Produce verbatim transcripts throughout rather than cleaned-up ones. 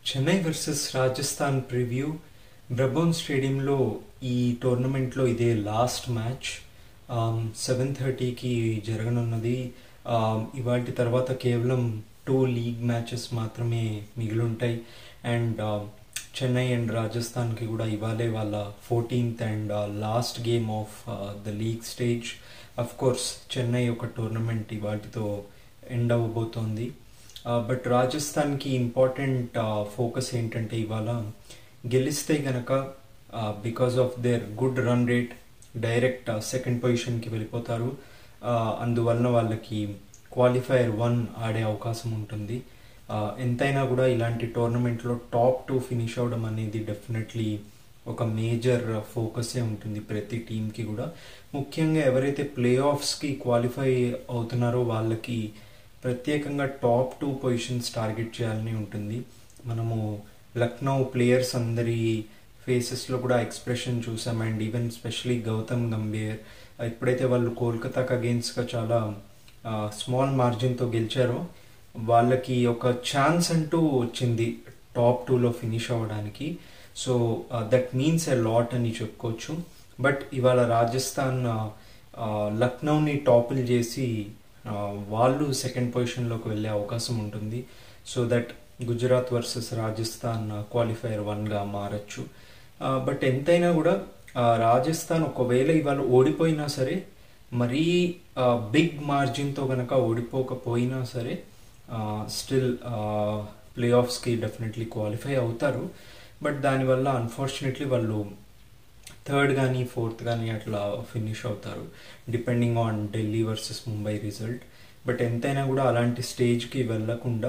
Chennai versus Rajasthan preview Brabourne స్టేడియంలో ఈ టోర్నమెంట్లో ఇదే లాస్ట్ మ్యాచ్. సెవెన్ థర్టీకి జరగనున్నది. ఇవాటి తర్వాత కేవలం టూ లీగ్ మ్యాచెస్ మాత్రమే మిగిలుంటాయి. అండ్ చెన్నై అండ్ రాజస్థాన్కి కూడా ఇవాళే వాళ్ళ fourteenth and last game of the league stage. Of course Chennai ఒక టోర్నమెంట్ ఇవాటితో ఎండ్ అవ్వబోతోంది. బట్ రాజస్థాన్కి ఇంపార్టెంట్ ఫోకస్ ఏంటంటే ఇవాళ గెలిస్తే గనక because of their good run rate direct second పొజిషన్కి వెళ్ళిపోతారు. అందువలన వాళ్ళకి క్వాలిఫైయర్ వన్ ఆడే అవకాశం ఉంటుంది. ఎంతైనా కూడా ఇలాంటి టోర్నమెంట్లో టాప్ టూ ఫినిష్ అవ్వడం అనేది డెఫినెట్లీ ఒక మేజర్ ఫోకసే ఉంటుంది ప్రతి టీంకి కూడా. ముఖ్యంగా ఎవరైతే ప్లే ఆఫ్స్కి క్వాలిఫై అవుతున్నారో వాళ్ళకి ప్రత్యేకంగా టాప్ టూ పొజిషన్స్ టార్గెట్ చేయాలని ఉంటుంది. మనము లక్నో ప్లేయర్స్ అందరి ఫేసెస్లో కూడా ఎక్స్ప్రెషన్ చూసాం. And even specially Gautam Gambhir ఎప్పుడైతే వాళ్ళు కోల్కతాకి అగేన్స్ట్గా చాలా స్మాల్ మార్జిన్తో గెలిచారో వాళ్ళకి ఒక ఛాన్స్ అంటూ వచ్చింది టాప్ టూలో ఫినిష్ అవ్వడానికి. So that means a lot అని చెప్పుకోవచ్చు. బట్ ఇవాళ రాజస్థాన్ లక్నోని టాపుల్ చేసి వాళ్ళు సెకండ్ పొజిషన్లోకి వెళ్ళే అవకాశం ఉంటుంది. So that Gujarat versus Rajasthan qualifier వన్గా మారచ్చు. బట్ ఎంతైనా కూడా రాజస్థాన్ ఒకవేళ ఇవాళ ఓడిపోయినా సరే, మరీ బిగ్ మార్జిన్తో కనుక ఓడిపోకపోయినా సరే స్టిల్ ప్లే ఆఫ్స్కి డెఫినెట్లీ క్వాలిఫై అవుతారు. బట్ దానివల్ల అన్ఫార్చునేట్లీ వాళ్ళు థర్డ్ కానీ ఫోర్త్ కానీ అట్లా ఫినిష్ అవుతారు depending on Delhi versus Mumbai result. But ఎంతైనా కూడా అలాంటి స్టేజ్కి వెళ్ళకుండా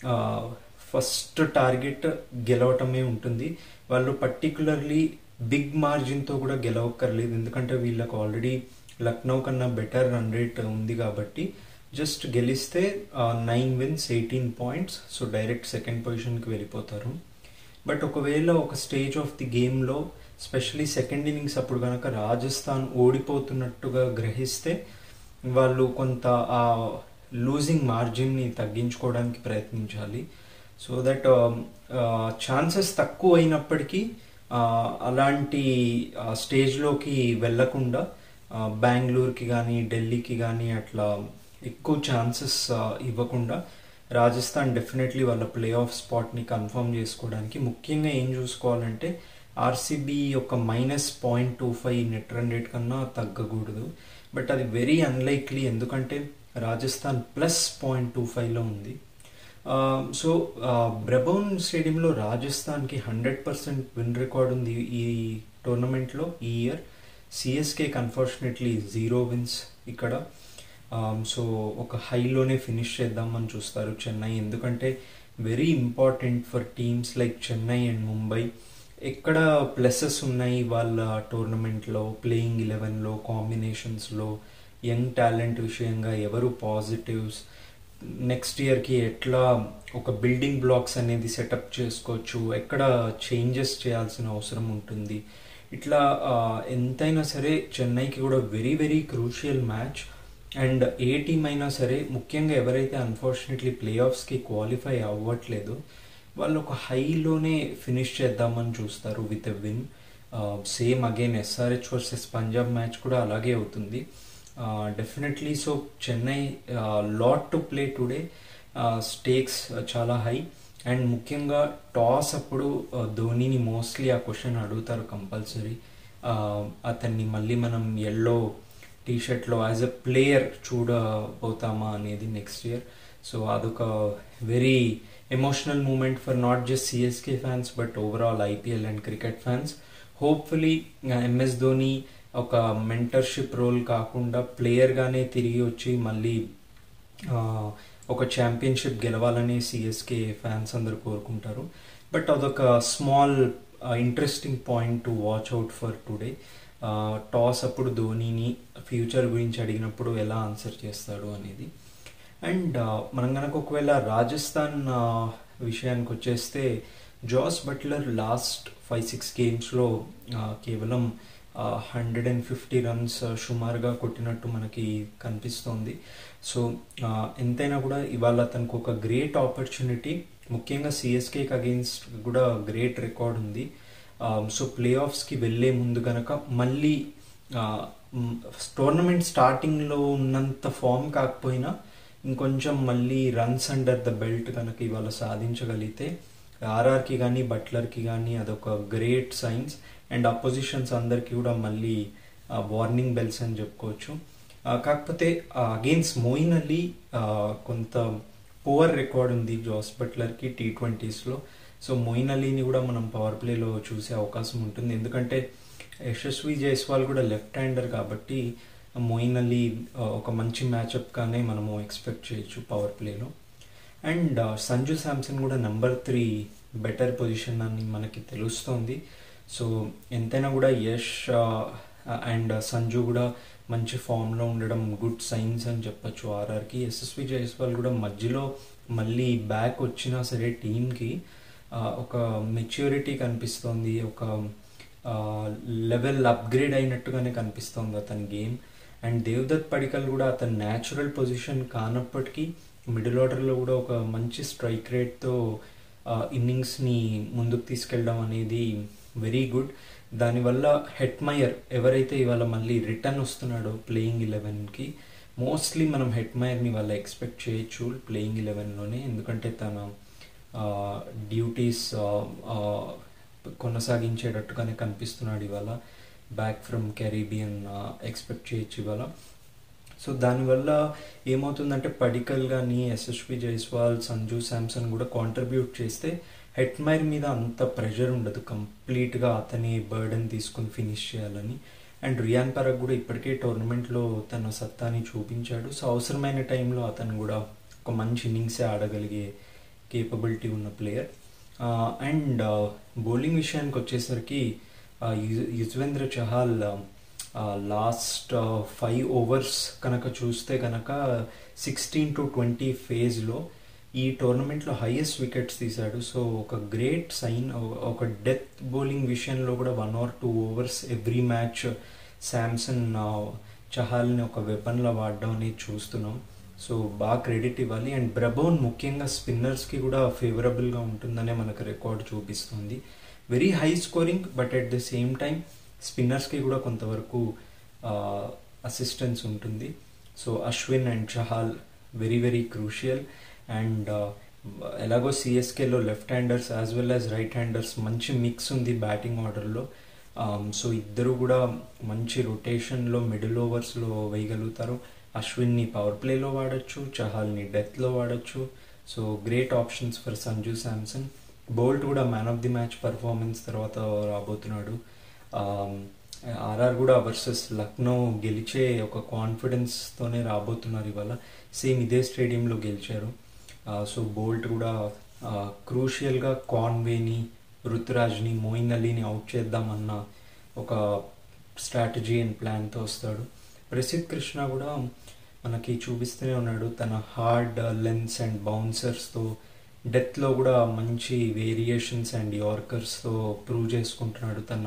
ఫస్ట్ టార్గెట్ గెలవటమే ఉంటుంది. వాళ్ళు పర్టికులర్లీ బిగ్ మార్జిన్తో కూడా గెలవక్కర్లేదు, ఎందుకంటే వీళ్ళకు ఆల్రెడీ లక్నో కన్నా బెటర్ రన్ రేట్ ఉంది కాబట్టి జస్ట్ గెలిస్తే nine wins eighteen points, so direct second పొజిషన్కి వెళ్ళిపోతారు. బట్ ఒకవేళ ఒక స్టేజ్ ఆఫ్ ది గేమ్లో స్పెషలీ సెకండ్ ఇన్నింగ్స్ అప్పుడు కనుక రాజస్థాన్ ఓడిపోతున్నట్టుగా గ్రహిస్తే వాళ్ళు కొంత ఆ లూజింగ్ మార్జిన్ని తగ్గించుకోవడానికి ప్రయత్నించాలి. సో దట్ ఛాన్సెస్ తక్కువ అయినప్పటికీ అలాంటి స్టేజ్లోకి వెళ్ళకుండా బెంగళూరుకి కానీ ఢిల్లీకి కానీ అట్లా ఎక్కువ ఛాన్సెస్ ఇవ్వకుండా రాజస్థాన్ డెఫినెట్లీ వాళ్ళ ప్లే ఆఫ్ స్పాట్ని కన్ఫర్మ్ చేసుకోవడానికి ముఖ్యంగా ఏం చూసుకోవాలంటే ఆర్సీబీ యొక్క minus point two five net run rate కన్నా తగ్గకూడదు. బట్ అది వెరీ అన్లైక్లీ, ఎందుకంటే రాజస్థాన్ ప్లస్ పాయింట్ టూ ఫైవ్లో ఉంది. సో బ్రబోన్ స్టేడియంలో రాజస్థాన్కి హండ్రెడ్ పర్సెంట్ విన్ రికార్డ్ ఉంది ఈ టోర్నమెంట్లో ఈ ఇయర్. సిఎస్కేకి అన్ఫార్చునేట్లీ జీరో విన్స్ ఇక్కడ. సో ఒక హైలోనే ఫినిష్ చేద్దామని చూస్తారు చెన్నై, ఎందుకంటే very important for teams like Chennai and Mumbai. ఎక్కడ ప్లసెస్ ఉన్నాయి వాళ్ళ టోర్నమెంట్లో, ప్లేయింగ్ ఎలెవెన్లో, కాంబినేషన్స్లో, యంగ్ టాలెంట్ విషయంగా ఎవరు పాజిటివ్స్, నెక్స్ట్ ఇయర్కి ఎట్లా ఒక బిల్డింగ్ బ్లాక్స్ అనేది సెటప్ చేసుకోవచ్చు, ఎక్కడ చేంజెస్ చేయాల్సిన అవసరం ఉంటుంది, ఇట్లా ఎంతైనా సరే చెన్నైకి కూడా very very crucial match. And ఏ టీమ్ అయినా సరే, ముఖ్యంగా ఎవరైతే అన్ఫార్చునేట్లీ ప్లే ఆఫ్స్కి క్వాలిఫై అవ్వట్లేదు వాళ్ళు ఒక హైలోనే ఫినిష్ చేద్దామని చూస్తారు with a win. Same again SRH versus Punjab match కూడా అలాగే అవుతుంది definitely. So Chennai lot to play today, stakes చాలా హై. అండ్ ముఖ్యంగా టాస్ అప్పుడు ధోనీని మోస్ట్లీ ఆ క్వశ్చన్ అడుగుతారు కంపల్సరీ, అతన్ని మళ్ళీ మనం ఎల్లో టీషర్ట్లో యాజ్ ఎ ప్లేయర్ చూడబోతామా అనేది నెక్స్ట్ ఇయర్. సో అదొక very emotional moment for not just CSK fans but overall IPL and cricket fans. Hopefully MS Dhoni ఒక మెంటర్షిప్ రోల్ కాకుండా ప్లేయర్గానే తిరిగి వచ్చి మళ్ళీ ఒక ఛాంపియన్షిప్ గెలవాలని సిఎస్కే ఫ్యాన్స్ అందరూ కోరుకుంటారు. బట్ అదొక small interesting point to watch out for today. Toss అప్పుడు ధోనీని ఫ్యూచర్ గురించి అడిగినప్పుడు ఎలా ఆన్సర్ చేస్తాడు అనేది. అండ్ మనం కనుక ఒకవేళ రాజస్థాన్ విషయానికి వచ్చేస్తే Jos Buttler last five six గేమ్స్లో కేవలం హండ్రెడ్ అండ్ ఫిఫ్టీ రన్స్ సుమారుగా కొట్టినట్టు మనకి కనిపిస్తోంది. సో ఎంతైనా కూడా ఇవాళ తనకు ఒక గ్రేట్ ఆపర్చునిటీ ముఖ్యంగా సిఎస్కేకి అగెయిన్స్ట్ కూడా గ్రేట్ రికార్డ్ ఉంది. సో ప్లే ఆఫ్స్కి వెళ్ళే ముందు కనుక మళ్ళీ టోర్నమెంట్ స్టార్టింగ్లో ఉన్నంత ఫామ్ కాకపోయినా ఇంకొంచెం మళ్ళీ రన్స్ అండర్ ద బెల్ట్ కనుక ఇవాళ సాధించగలిగితే ఆర్ఆర్కి కానీ బట్లర్కి కానీ అదొక గ్రేట్ సైన్స్. అండ్ అపోజిషన్స్ అందరికీ కూడా మళ్ళీ వార్నింగ్ బెల్స్ అని చెప్పుకోవచ్చు. కాకపోతే అగెయిన్స్ మోయిన్ అలీ కొంత పువర్ రికార్డ్ ఉంది జోస్ బట్లర్కి టీ ట్వంటీస్లో. సో మోయిన్ అలీని కూడా మనం పవర్ ప్లేలో చూసే అవకాశం ఉంటుంది, ఎందుకంటే యశస్వి జైస్వాల్ కూడా లెఫ్ట్ హ్యాండర్ కాబట్టి మోయిన్ అలీ ఒక మంచి మ్యాచ్అప్ కానీ మనము ఎక్స్పెక్ట్ చేయొచ్చు పవర్ ప్లేలో. అండ్ సంజు శాంసన్ కూడా నెంబర్ త్రీ బెటర్ పొజిషన్ అని మనకి తెలుస్తోంది. సో ఎంతైనా కూడా యష్ అండ్ సంజు కూడా మంచి ఫామ్లో ఉండడం గుడ్ సైన్స్ అని చెప్పచ్చు ఆర్ఆర్కి. యశస్వి జైస్వాల్ కూడా మధ్యలో మళ్ళీ బ్యాక్ వచ్చినా సరే టీంకి ఒక మెచ్యూరిటీ కనిపిస్తోంది, ఒక లెవెల్ అప్గ్రేడ్ అయినట్టుగానే కనిపిస్తోంది అతని గేమ్. అండ్ దేవదత్ పడికల్ కూడా అతని న్యాచురల్ పొజిషన్ కానప్పటికీ మిడిల్ ఆర్డర్లో కూడా ఒక మంచి స్ట్రైక్ రేట్తో ఇన్నింగ్స్ని ముందుకు తీసుకెళ్ళడం అనేది వెరీ గుడ్. దానివల్ల హెట్మయర్ ఎవరైతే ఇవాళ మళ్ళీ రిటర్న్ వస్తున్నాడో ప్లేయింగ్ ఎలెవెన్కి, మోస్ట్లీ మనం హెట్మయర్ని ఇవాళ ఎక్స్పెక్ట్ చేయొచ్చు ప్లేయింగ్ ఎలెవెన్లోనే, ఎందుకంటే తన డ్యూటీస్ కొనసాగించేటట్టుగానే కనిపిస్తున్నాడు ఇవాళ. బ్యాక్ ఫ్రమ్ కెరీబియన్ ఎక్స్పెక్ట్ చేయొచ్చు ఇవాళ. సో దానివల్ల ఏమవుతుందంటే పడికల్ కానీ యశస్వి జైస్వాల్ సంజు శాంసన్ కూడా కాంట్రిబ్యూట్ చేస్తే హెట్మైర్ మీద అంత ప్రెషర్ ఉండదు, కంప్లీట్గా అతని బర్డెన్ తీసుకుని ఫినిష్ చేయాలని. అండ్ రియాన్ పరాగ్ కూడా ఇప్పటికే టోర్నమెంట్లో తన సత్తాని చూపించాడు. సో అవసరమైన టైంలో అతను కూడా ఒక మంచి ఇన్నింగ్సే ఆడగలిగే కేపబిలిటీ ఉన్న ప్లేయర్. అండ్ బౌలింగ్ విషయానికి వచ్చేసరికి Yuzvendra Chahal last five overs కనుక చూస్తే కనుక సిక్స్టీన్ టు ట్వంటీ ఫేజ్లో ఈ టోర్నమెంట్లో హైయెస్ట్ వికెట్స్ తీశాడు. సో ఒక గ్రేట్ సైన్. ఒక డెత్ బౌలింగ్ విషయంలో కూడా one or two overs every match Samson చహాల్ని ఒక వెపన్లా వాడడం అనేది చూస్తున్నాం. సో బాగా క్రెడిట్ ఇవ్వాలి. అండ్ బ్రబోన్ ముఖ్యంగా స్పిన్నర్స్కి కూడా ఫేవరబుల్గా ఉంటుందనే మనకు రికార్డ్ చూపిస్తుంది. Very high scoring, but at the same time స్పిన్నర్స్కి కూడా కొంతవరకు అసిస్టెన్స్ ఉంటుంది. So Ashwin and Chahal very very crucial. And ఎలాగో సిఎస్కేలో left handers as well as right handers మంచి మిక్స్ ఉంది బ్యాటింగ్ ఆర్డర్లో. సో ఇద్దరు కూడా మంచి రొటేషన్లో మిడిల్ ఓవర్స్లో వేయగలుగుతారు. అశ్విన్ని పవర్ ప్లేలో వాడచ్చు, చహాల్ని డెత్లో వాడచ్చు. So great options for Sanju Samson. Boult కూడా man of the match performance తర్వాత రాబోతున్నాడు. ఆర్ఆర్ కూడా వర్సెస్ లక్నో గెలిచే ఒక కాన్ఫిడెన్స్తోనే రాబోతున్నారు ఇవాళ. సేమ్ ఇదే స్టేడియంలో గెలిచారు. సో బోల్ట్ కూడా క్రూషియల్గా కాన్వేని, రుతురాజ్ని, మోయిన్ అలీని అవుట్ చేద్దామన్న ఒక స్ట్రాటజీ అండ్ ప్లాన్తో వస్తాడు. ప్రసిద్ధ్ కృష్ణ కూడా మనకి చూపిస్తూనే ఉన్నాడు తన హార్డ్ లెన్స్ అండ్ బౌన్సర్స్తో. డెత్లో కూడా మంచి వేరియేషన్స్ అండ్ యార్కర్స్తో ప్రూవ్ చేసుకుంటున్నాడు తన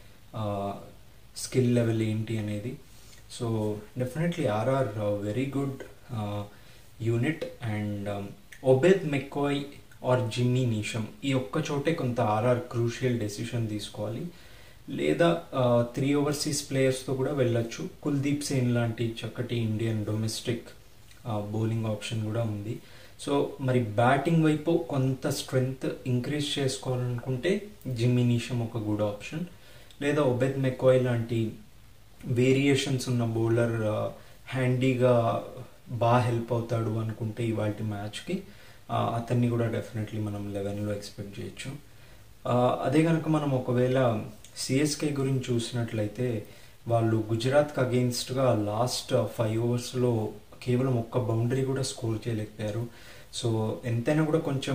స్కిల్ లెవెల్ ఏంటి అనేది. So definitely RR very good unit. And Obed McCoy or Jimmy Neesham ఈ ఒక్క చోటే కొంత ఆర్ఆర్ క్రూషియల్ డెసిషన్ తీసుకోవాలి, లేదా త్రీ ఓవర్సీస్ ప్లేయర్స్తో కూడా వెళ్ళొచ్చు. కుల్దీప్ సేన్ లాంటి చక్కటి ఇండియన్ డొమెస్టిక్ బౌలింగ్ ఆప్షన్ కూడా ఉంది. సో మరి బ్యాటింగ్ వైపు కొంత స్ట్రెంగ్త్ ఇంక్రీజ్ చేసుకోవాలనుకుంటే జిమ్మీ నీషమ్ ఒక గుడ్ ఆప్షన్, లేదా ఒబేద్ మెక్కాయ్ లాంటి వేరియేషన్స్ ఉన్న బౌలర్ హ్యాండీగా బాగా హెల్ప్ అవుతాడు అనుకుంటే ఇవాళ మ్యాచ్కి అతన్ని కూడా డెఫినెట్లీ మనం లెవెన్లో ఎక్స్పెక్ట్ చేయొచ్చు. అదే కనుక మనం ఒకవేళ సిఎస్కే గురించి చూసినట్లయితే వాళ్ళు గుజరాత్కి అగెయిన్స్ట్గా లాస్ట్ ఫైవ్ ఓవర్స్లో కేవలం ఒక్క బౌండరీ కూడా స్కోర్ చేయలేకపోయారు. సో ఎంతైనా కూడా కొంచెం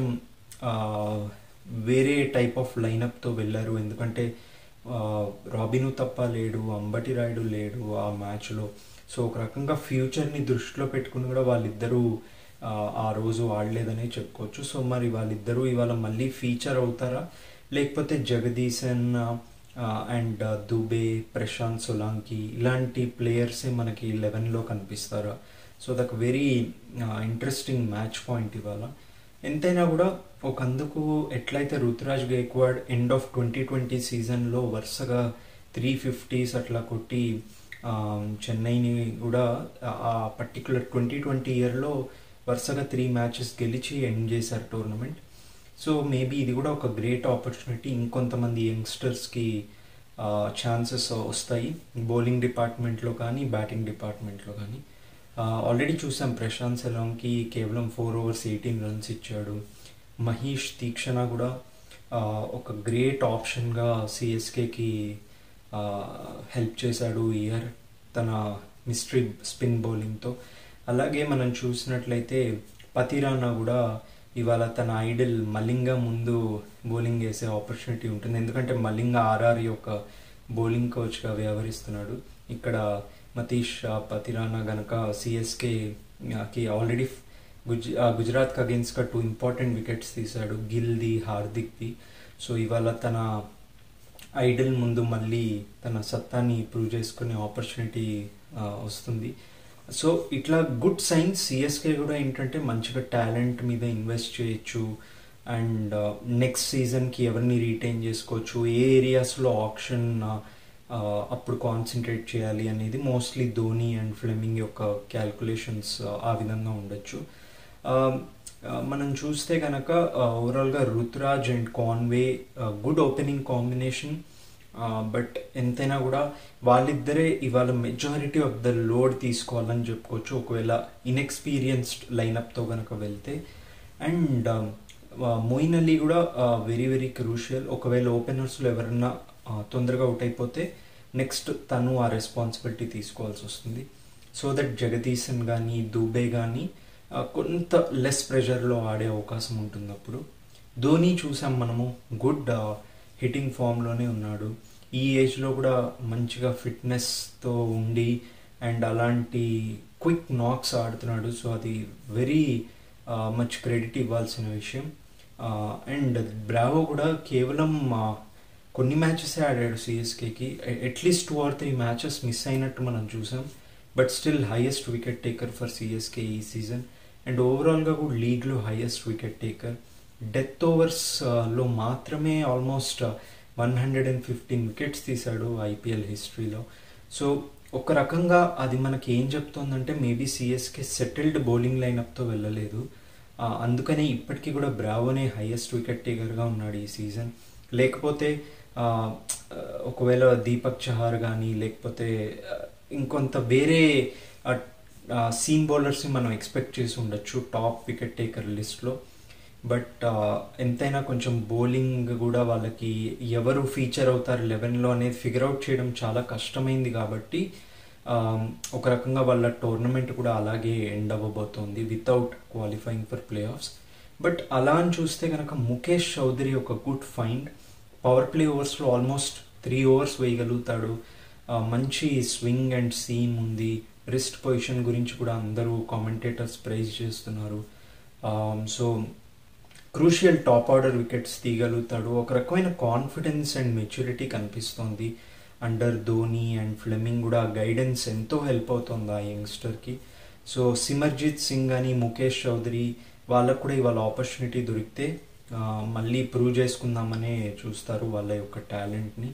వేరే టైప్ ఆఫ్ లైనప్తో వెళ్ళారు, ఎందుకంటే రాబిను తప్ప లేడు, అంబటి రాయుడు లేడు ఆ మ్యాచ్లో. సో ఒక రకంగా ఫ్యూచర్ని దృష్టిలో పెట్టుకుని కూడా వాళ్ళిద్దరూ ఆ రోజు ఆడలేదనే చెప్పుకోవచ్చు. సో మరి వాళ్ళిద్దరూ ఇవాళ మళ్ళీ ఫీచర్ అవుతారా, లేకపోతే జగదీశన్ అండ్ దుబే, ప్రశాంత్ సోలాంకి ఇలాంటి ప్లేయర్సే మనకి లెవెన్లో కనిపిస్తారా? So that very interesting match point ఇవాళ. ఎంతైనా కూడా ఒకందుకు ఎట్లయితే Ruturaj Gaikwad end of twenty twenty సీజన్లో వరుసగా త్రీ ఫిఫ్టీస్ అట్లా కొట్టి చెన్నైని కూడా ఆ పర్టికులర్ ట్వంటీ ట్వంటీ ఇయర్లో వరుసగా త్రీ మ్యాచెస్ గెలిచి ఎండ్ చేశారు టోర్నమెంట్. సో మేబీ ఇది కూడా ఒక గ్రేట్ ఆపర్చునిటీ, ఇంకొంతమంది యంగ్స్టర్స్కి ఛాన్సెస్ వస్తాయి బౌలింగ్ డిపార్ట్మెంట్లో కానీ బ్యాటింగ్ డిపార్ట్మెంట్లో కానీ. ఆల్రెడీ చూసాం ప్రశాంత్ సెలాంకి కేవలం ఫోర్ ఓవర్స్ ఎయిటీన్ రన్స్ ఇచ్చాడు. మహేష్ తీక్షణ కూడా ఒక గ్రేట్ ఆప్షన్గా సిఎస్కేకి హెల్ప్ చేశాడు ఇయర్ తన మిస్టరీ స్పిన్ బౌలింగ్తో. అలాగే మనం చూసినట్లయితే పతిరానా కూడా ఇవాళ తన ఐడల్ మలింగ ముందు బౌలింగ్ వేసే ఆపర్చునిటీ ఉంటుంది, ఎందుకంటే మలింగ ఆర్ఆర్ యొక్క బౌలింగ్ కోచ్గా వ్యవహరిస్తున్నాడు. ఇక్కడ మతీష్ పతిరానా గనక సిఎస్కేకి ఆల్రెడీ గుజ్ గుజరాత్కి అగేన్స్ట్గా టూ ఇంపార్టెంట్ వికెట్స్ తీశాడు, గిల్ది హార్దిక్ది. సో ఇవాళ తన ఐడల్ ముందు మళ్ళీ తన సత్తాని ప్రూవ్ చేసుకునే ఆపర్చునిటీ వస్తుంది. సో ఇట్లా గుడ్ సైన్స్. సిఎస్కే కూడా ఏంటంటే మంచిగా టాలెంట్ మీద ఇన్వెస్ట్ చేయొచ్చు అండ్ నెక్స్ట్ సీజన్కి ఎవరిని రీటైన్ చేసుకోవచ్చు, ఏ ఏరియాస్లో ఆప్షన్ అప్పుడు కాన్సన్ట్రేట్ చేయాలి అనేది మోస్ట్లీ ధోని అండ్ ఫ్లెమింగ్ యొక్క క్యాల్కులేషన్స్ ఆ విధంగా ఉండొచ్చు. మనం చూస్తే కనుక ఓవరాల్గా Ruturaj and Conway good opening combination. But ఎంతైనా కూడా వాళ్ళిద్దరే ఇవాళ మెజారిటీ ఆఫ్ ద లోడ్ తీసుకోవాలని చెప్పుకోవచ్చు ఒకవేళ ఇన్ఎక్స్పీరియన్స్డ్ లైనప్తో కనుక వెళ్తే. అండ్ మొయిన్ అలీ కూడా వెరీ వెరీ క్రూషియల్. ఒకవేళ ఓపెనర్స్లో ఎవరన్నా తొందరగా అవుట్ అయిపోతే నెక్స్ట్ తను ఆ రెస్పాన్సిబిలిటీ తీసుకోవాల్సి వస్తుంది. సో దట్ జగదీశన్ కానీ దుబే కానీ కొంత లెస్ ప్రెషర్లో ఆడే అవకాశం ఉంటుంది. అప్పుడు ధోని చూసాం మనము గుడ్ హిట్టింగ్ ఫామ్లోనే ఉన్నాడు, ఈ ఏజ్లో కూడా మంచిగా ఫిట్నెస్తో ఉండి అండ్ అలాంటి క్విక్ నాక్స్ ఆడుతున్నాడు. సో అది వెరీ మచ్ క్రెడిట్ ఇవ్వాల్సిన విషయం. అండ్ బ్రావో కూడా కేవలం కొన్ని మ్యాచెసే ఆడాడు సిఎస్కేకి, at least two or three matches miss అయినట్టు మనం చూసాం. But still highest wicket taker for CSK ఈ సీజన్ అండ్ ఓవరాల్గా కూడా లీగ్లో హైయెస్ట్ వికెట్ టేకర్. డెత్ ఓవర్స్లో మాత్రమే almost one hundred and fifteen wickets తీశాడు ఐపీఎల్ హిస్టరీలో. సో ఒక రకంగా అది మనకి ఏం చెప్తోందంటే మేబీ సిఎస్కే సెటిల్డ్ బౌలింగ్ లైనప్తో వెళ్ళలేదు, అందుకనే ఇప్పటికీ కూడా బ్రావోనే హైయెస్ట్ వికెట్ టేకర్గా ఉన్నాడు ఈ సీజన్. లేకపోతే ఒకవేళ దీపక్ చహార్ కానీ లేకపోతే ఇంకొంత వేరే సీమ్ బౌలర్స్ని మనం ఎక్స్పెక్ట్ చేసి ఉండొచ్చు టాప్ వికెట్ టేకర్ లిస్ట్లో. బట్ ఎంతైనా కొంచెం బౌలింగ్ కూడా వాళ్ళకి ఎవరు ఫీచర్ అవుతారు లెవెన్లో అనేది ఫిగర్ అవుట్ చేయడం చాలా కష్టమైంది కాబట్టి ఒక రకంగా వాళ్ళ టోర్నమెంట్ కూడా అలాగే ఎండ్ అవ్వబోతోంది without qualifying for play offs. But అలా అని చూస్తే కనుక ముఖేష్ చౌదరి ఒక గుడ్ ఫైండ్. పవర్ ప్లే ఓవర్స్లో ఆల్మోస్ట్ త్రీ ఓవర్స్ వేయగలుగుతాడు, మంచి స్వింగ్ అండ్ సీమ్ ఉంది, రిస్ట్ పొజిషన్ గురించి కూడా అందరూ కామెంటేటర్స్ ప్రైజ్ చేస్తున్నారు. So crucial top order wickets తీయగలుగుతాడు. ఒక రకమైన కాన్ఫిడెన్స్ అండ్ మెచ్యూరిటీ కనిపిస్తోంది అండర్ ధోని అండ్ ఫ్లెమింగ్ కూడా గైడెన్స్ ఎంతో హెల్ప్ అవుతుంది ఆ యంగ్స్టర్కి. సో సిమర్జిత్ సింగ్ అని ముఖేష్ చౌదరి వాళ్ళకు కూడా ఇవాళ ఆపర్చునిటీ దొరికితే మళ్ళీ ప్రూవ్ చేసుకుందామనే చూస్తారు వాళ్ళ యొక్క టాలెంట్ని.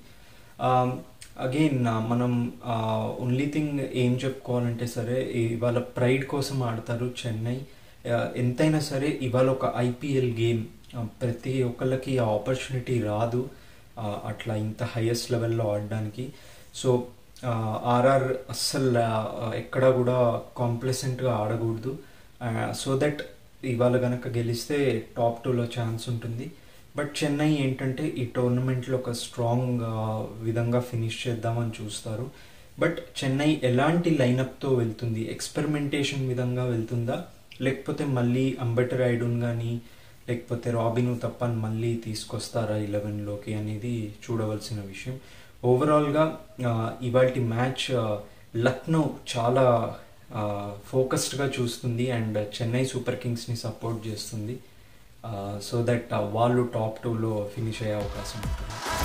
అగైన్ మనం ఓన్లీ థింగ్ ఏం చెప్పుకోవాలంటే సరే ఇవాళ ప్రైడ్ కోసం ఆడతారు చెన్నై. ఎంతైనా సరే ఇవాళ ఒక ఐపీఎల్ గేమ్, ప్రతి ఒక్కళ్ళకి ఆ ఆపర్చునిటీ రాదు అట్లా ఇంత హైయెస్ట్ లెవెల్లో ఆడడానికి. సో ఆర్ఆర్ అస్సలు ఎక్కడా కూడా కాంప్లసెంట్గా ఆడకూడదు. సో దట్ ఇవాళ కనుక గెలిస్తే టాప్ టూలో ఛాన్స్ ఉంటుంది. బట్ చెన్నై ఏంటంటే ఈ టోర్నమెంట్లో ఒక స్ట్రాంగ్ విధంగా ఫినిష్ చేద్దామని చూస్తారు. బట్ చెన్నై ఎలాంటి లైనప్తో వెళ్తుంది, ఎక్స్పెరిమెంటేషన్ విధంగా వెళ్తుందా లేకపోతే మళ్ళీ అంబటి రాయుడున్ కానీ లేకపోతే రాబిను తప్ప మళ్ళీ తీసుకొస్తారా ఇలెవెన్లోకి అనేది చూడవలసిన విషయం. ఓవరాల్గా ఇవాల్టి మ్యాచ్ లక్నో చాలా ఫోకస్డ్గా చూస్తుంది అండ్ చెన్నై సూపర్ కింగ్స్ని సపోర్ట్ చేస్తుంది. సో దట్ వాళ్ళు టాప్ టూలో ఫినిష్ అయ్యే అవకాశం ఉంటుంది.